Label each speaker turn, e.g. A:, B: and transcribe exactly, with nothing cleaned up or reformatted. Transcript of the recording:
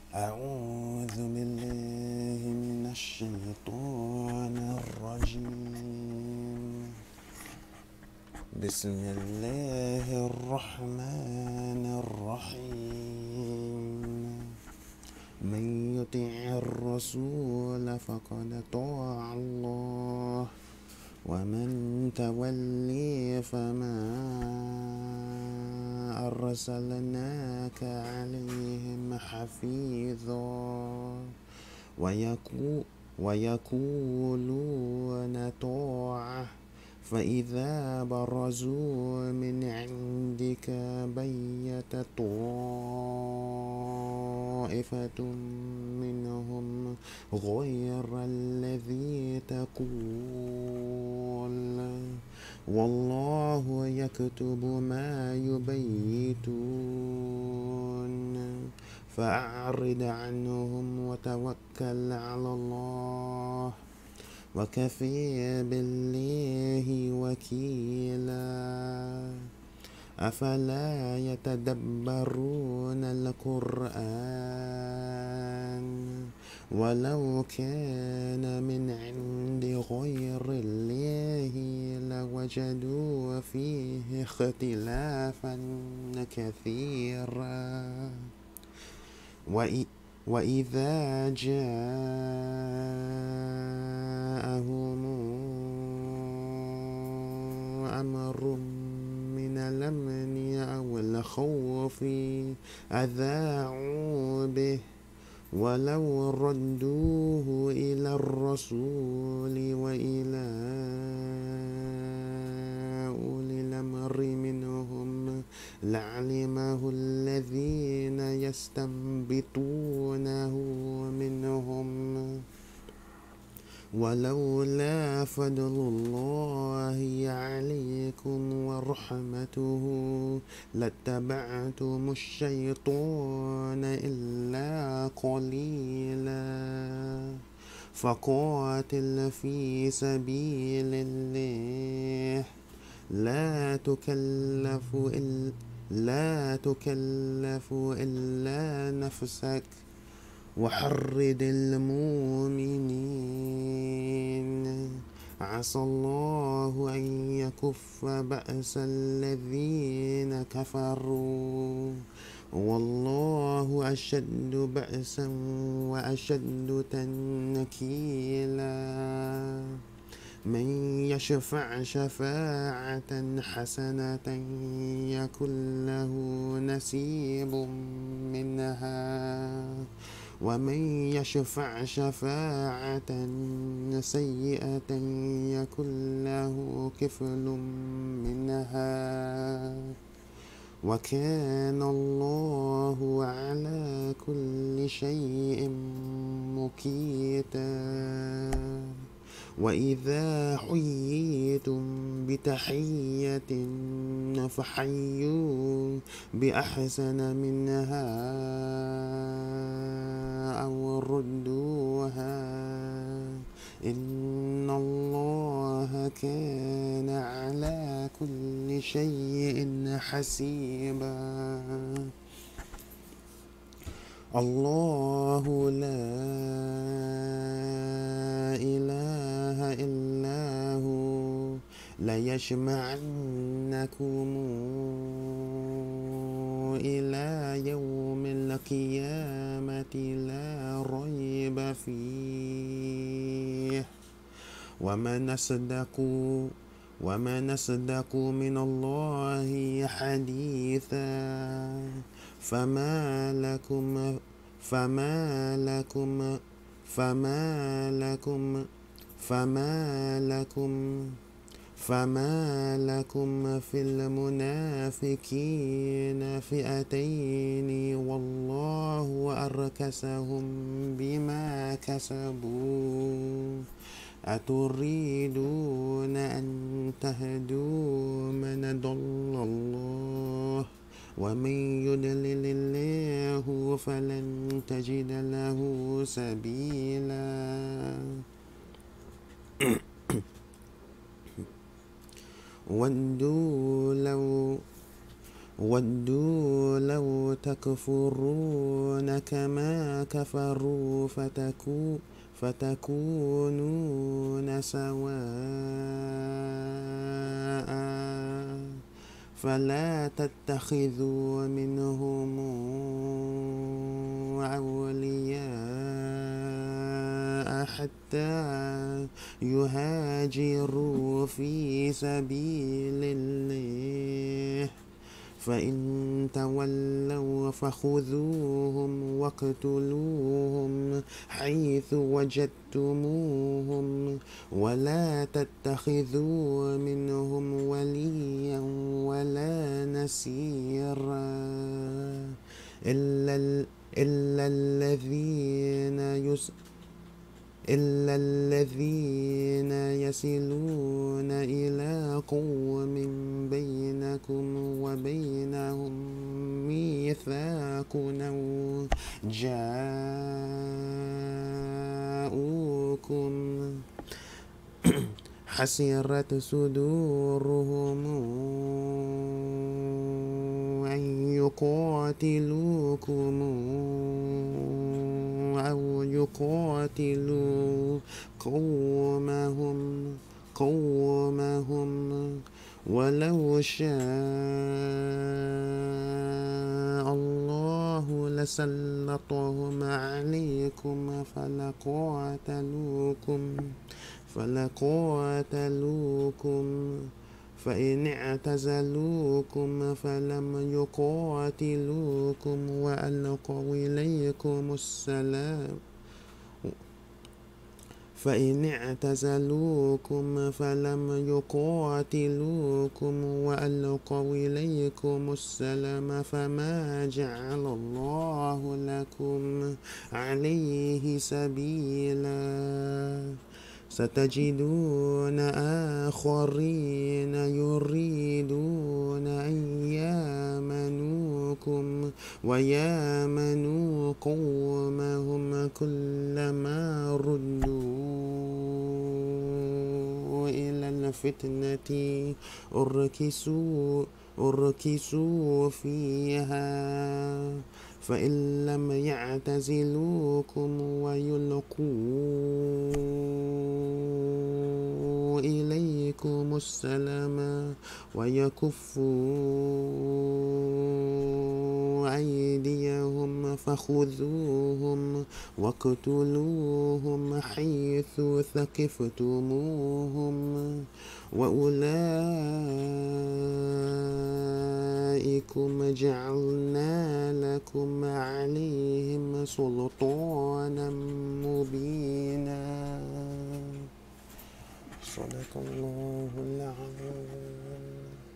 A: أعوذ بالله من الشيطان الرجيم. بسم الله الرحمن الرحيم. من يطع الرسول فقد طاع الله، ومن تولي فما أرسلناك عليهم حفيظا. ويكو ويقولون طاعة، فإذا برزوا من عندك بيت طائفة منهم غير الذي تقول، والله يكتب ما يبيتون. فأعرض عنهم وتوكل على الله، وكفى بالله وكيلا. أفلا يتدبرون القرآن، ولو كان من عند غير الله لوجدوا فيه اختلافا كثيرا. وإذا جاءهم أمر من الأمن أو الخوف أذاعوا به، ولو ردوه إلى الرسول وإلى أولي الأمر منهم لعلمه الذين يستنبطونه منهم. ولولا فضل الله عليكم ورحمته لاتبعتم الشيطان إلا قليلا. فقاتل في سبيل الله، لا تكلف إلا لا تكلف إلا نفسك، وحرض المؤمنين. عسى الله أن يكف بأس الذين كفروا، والله أشد بأسا وأشد تنكيلا. من يشفع شفاعة حسنة يكن له نصيب منها، ومن يشفع شفاعة سيئة يكن له كفل منها، وكان الله على كل شيء مقيتا. وإذا حييتم بتحية فحيوا بأحسن منها أو ردوها، إن الله كان على كل شيء حسيبا. الله لا إله إلا هو ليجمعنكم إلى يوم القيامة لا ريب فيه. ومن أصدق ومن أصدق من الله حديثا. فما لكم فما لكم فما لكم فما لكم فما لكم في المنافقين فئتين والله أركسهم بما كسبوا. أتريدون أن تهدوا من ضل الله، ومن يضلل الله فلن تجد له سبيلا. ودوا لو ودوا لو تكفرون كما كفروا فتكو فتكونون سواء فلا تتخذوا منهم أولياء حتى يهاجروا في سبيل الله فإن تولوا فخذوهم واقتلوهم حيث وجدتموهم ولا تتخذوا منهم وليا ولا نصيرا إلا, إلا الذين يس إلا الذين يصلون إلى قوم بينكم وبينهم ميثاق أو جاءوكم حسرت صدورهم أن يقاتلوكم أو يقاتلوا قومهم قومهم ولو شاء الله لسلطهم عليكم فلقاتلوكم فلقاتلوكم فإن اعتزلوكم فلم يقاتلوكم وألقوا إليكم السلام فإن اعتزلوكم فلم يقاتلوكم وألقوا إليكم السلام فما جعل الله لكم عليه سبيلا ستجدون آخرين يريدون أن يامنوكم ويامنوا قومهم كلما ردوا إلى الفتنة أركسوا أركسوا فيها فإن لم يعتزلوكم ويلقوا إليكم السلام ويكفوا أيديهم فخذوهم واقتلوهم حيث ثقفتموهم وأولئكم جعلنا لكم عليهم سلطانا مبينا صدق الله العظيم.